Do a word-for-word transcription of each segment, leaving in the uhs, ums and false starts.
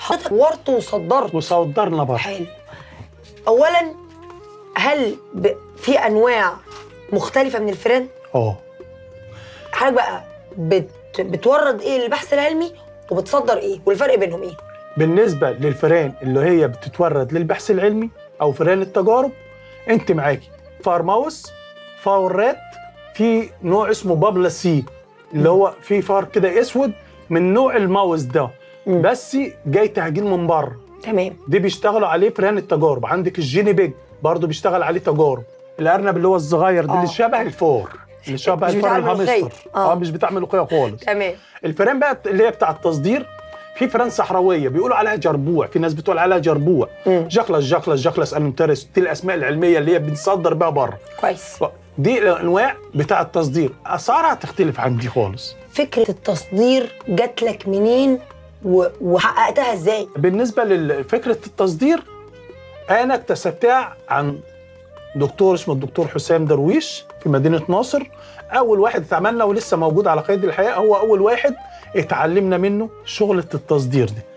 حضرتك ورت وصدرت وصدرنا بره. حلو. اولا هل ب... في انواع مختلفه من الفئران؟ اه. حضرتك بقى بت... بتورد ايه للبحث العلمي وبتصدر ايه والفرق بينهم ايه؟ بالنسبه للفئران اللي هي بتتورد للبحث العلمي او فئران التجارب، انت معاكي فار ماوس، فارات، في نوع اسمه بابلا سي اللي هو في فار كده اسود من نوع الماوس ده، مم. بس جاي تهجين من بره. تمام. دي بيشتغلوا عليه فئران التجارب. عندك الجيني بيج برضه بيشتغل عليه تجارب. الارنب اللي هو الصغير ده آه. اللي شبه الفار، اللي شبه الفار الهامستر. اه, اه مش بتاع ملوخيه خالص. تمام. الفئران بقى اللي هي بتاع التصدير، في فئران صحراويه بيقولوا عليها جربوع، في ناس بتقول عليها جربوع، جخلس جخلس جخلس انترس، دي الاسماء العلميه اللي هي بنصدر بيها بره. كويس. دي الانواع بتاع التصدير، اسعارها تختلف عن دي خالص. فكره التصدير جات لك منين و... وحققتها ازاي؟ بالنسبه لفكره التصدير انا اكتسبتها عن دكتور اسمه الدكتور حسام درويش في مدينه ناصر. اول واحد اتعملنا ولسه موجود على قيد الحياه، هو اول واحد اتعلمنا منه شغله التصدير دي.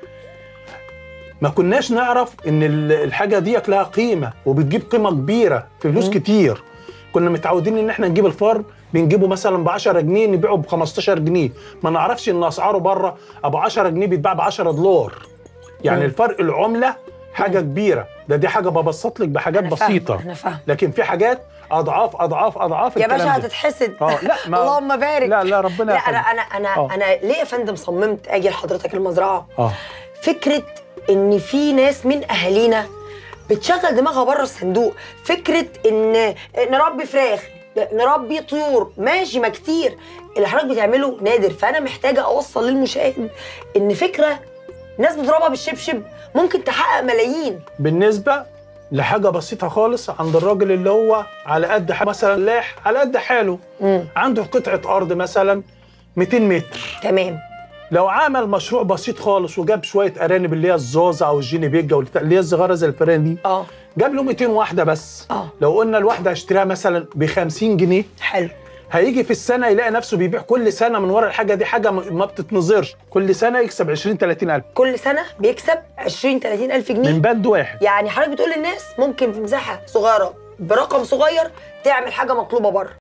ما كناش نعرف ان الحاجه دي لها قيمه وبتجيب قيمه كبيره، فلوس كتير. كنا متعودين ان احنا نجيب الفار بنجيبه مثلا ب عشرة جنيه نبيعه ب خمستاشر جنيه، ما نعرفش ان اسعاره بره ابو عشرة جنيه بيتباع ب عشرة دولار. يعني الفرق العمله حاجه كبيره. ده دي حاجه ببسط لك بحاجات أنا بسيطه. فاهم. انا فاهم. لكن في حاجات اضعاف اضعاف اضعاف يا الكلام باشا ده. هتتحسد. اه لا ما اللهم بارك. لا لا ربنا لا يخليك. انا انا انا آه. انا ليه يا فندم صممت اجي لحضرتك المزرعه؟ اه فكره ان في ناس من اهالينا بتشغل دماغها بره الصندوق. فكره ان نربي فراخ، نربي طيور، ماشي، ما كتير. اللي حضرتك بتعمله نادر. فانا محتاجه اوصل للمشاهد ان فكره ناس بتضربها بالشبشب ممكن تحقق ملايين. بالنسبه لحاجه بسيطه خالص عند الراجل اللي هو على قد مثلا لاح على قد حاله، مم. عنده قطعه ارض مثلا مئتين متر. تمام. لو عمل مشروع بسيط خالص وجاب شويه ارانب اللي هي الزوزه او الجيني بيجا اللي هي الصغيره زي الفئران دي، اه جاب له مئتين واحده بس. اه لو قلنا الواحده هيشتريها مثلا ب خمسين جنيه، حلو. هيجي في السنه يلاقي نفسه بيبيع كل سنه من ورا الحاجه دي حاجه ما بتتنظرش، كل سنه يكسب عشرين تلاتين الف. كل سنه بيكسب عشرين تلاتين الف جنيه من بند واحد. يعني حضرتك بتقول للناس ممكن في مساحه صغيره برقم صغير تعمل حاجه مطلوبه بره.